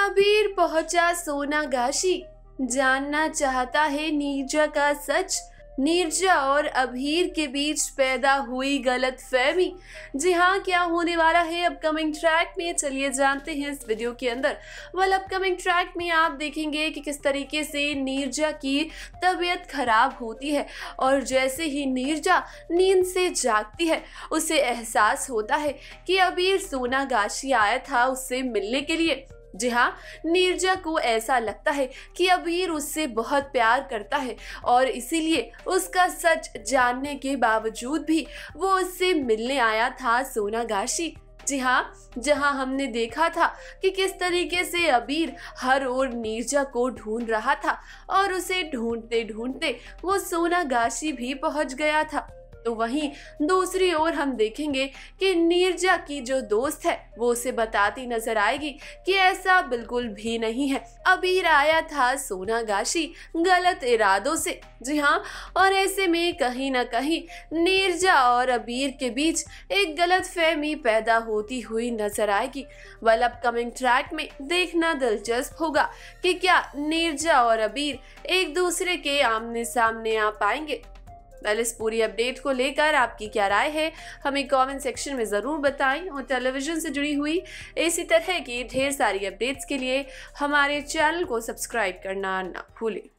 अबीर पहुंचा सोनागाशी, जानना चाहता है नीरजा का सच। नीरजा और अबीर के बीच पैदा हुई गलतफहमी। जी हाँ, क्या होने वाला है अपकमिंग ट्रैक में, चलिए जानते हैं इस वीडियो के अंदर। अपकमिंग ट्रैक में आप देखेंगे कि किस तरीके से नीरजा की तबीयत खराब होती है और जैसे ही नीरजा नींद से जागती है उसे एहसास होता है कि अबीर सोनागाशी आया था उससे मिलने के लिए। जी हाँ, नीरजा को ऐसा लगता है कि अबीर उससे बहुत प्यार करता है और इसीलिए उसका सच जानने के बावजूद भी वो उससे मिलने आया था सोनागाशी। जी हाँ, जहाँ हमने देखा था कि किस तरीके से अबीर हर ओर नीरजा को ढूंढ रहा था और उसे ढूंढते ढूंढते वो सोनागाशी भी पहुंच गया था। तो वहीं दूसरी ओर हम देखेंगे कि नीरजा की जो दोस्त है वो उसे बताती नजर आएगी कि ऐसा बिल्कुल भी नहीं है, अबीर आया था सोनागाशी गलत इरादों से। जी हाँ, और ऐसे में कहीं ना कहीं नीरजा और अबीर के बीच एक गलतफहमी पैदा होती हुई नजर आएगी। अपकमिंग ट्रैक में देखना दिलचस्प होगा कि क्या नीरजा और अबीर एक दूसरे के आमने सामने आ पाएंगे। इस पूरी अपडेट को लेकर आपकी क्या राय है, हमें कमेंट सेक्शन में ज़रूर बताएं और टेलीविज़न से जुड़ी हुई इसी तरह की ढेर सारी अपडेट्स के लिए हमारे चैनल को सब्सक्राइब करना ना भूलें।